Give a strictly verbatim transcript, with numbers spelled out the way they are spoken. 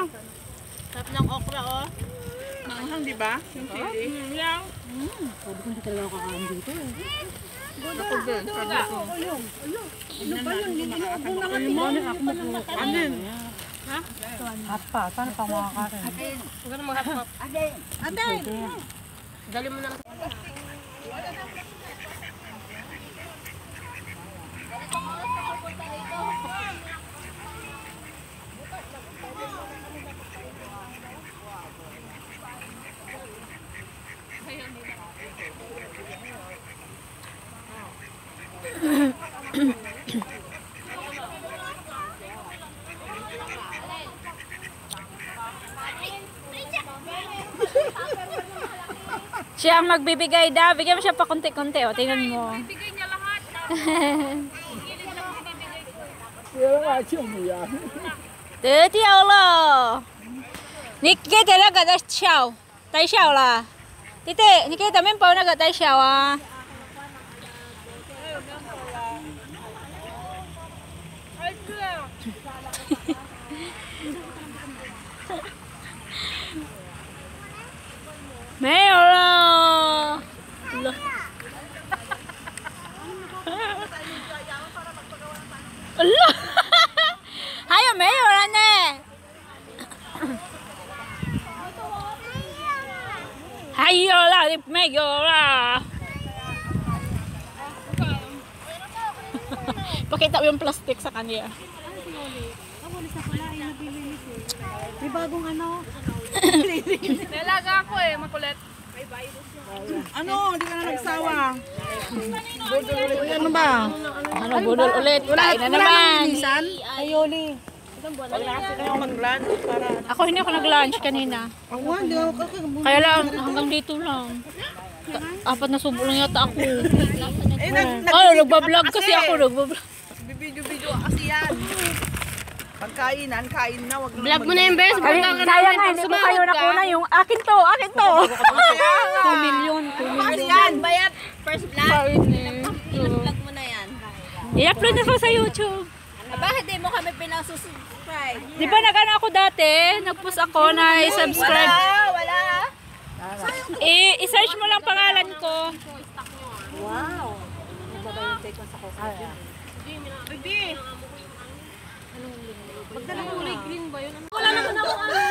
Sarap ng okra, oh. Manghang, di ba? Yung chili. Lang. Hmm, sabi ko hindi talaga ako kakain dito eh. Ako din. Sabi ko. Ano ba yun? Inuubong na nga. Ako magluto. Ano yun? Ha? Hot pa, sana pa makakain. Huwag ka na mag-hotpop. Aday! Aday! Dali mo na. Siya ang magbibigay daw. Bigyan mo siya pa konti-konti. O, tingnan mo. Bibigay niya lahat. Tớ tiêu了，你给的那个在小，太小了。弟弟，你给的面包那个太小啊。没有了。Allah. 还有没有了呢？还有啦，你没有啦。Pakita mo yung plastic sa kanya. May bagong ano. Nalaga ako eh, makulit. Ano? Hindi ka na nagsawa. Budol ulit. Ano ba? Ano, budol ulit. Kain na naman. Ayoli. Wala kasi kayo mag-lunch para... Ako hindi ako nag-lunch kanina. Ako, hindi ako kasi... Kaya lang, hanggang dito lang. Apat na subo lang yata ako. Eh, nag... Ay, nagbablog kasi ako. Nagbablog. Bibidyo-bidyo kasi yan. Pagkainan, kain na. Wag Vlog mo na yung best. Sayang nga, hindi ko kayo nakuna yung akin to, akin to. two million, two million. yan. Bayat, first vlog. Vlog mo na yan. I-upload na ko sa YouTube. Bakit di mo kami pinasususubscribe? Di ba nag-ano ako dati? Nag-post ako na i-subscribe. Wala. I- I-search mo lang pangalan ko. Wow. Nagbabayong sa kosa. Hindi. Magdala mo green ba yun? Wala naman ako ano.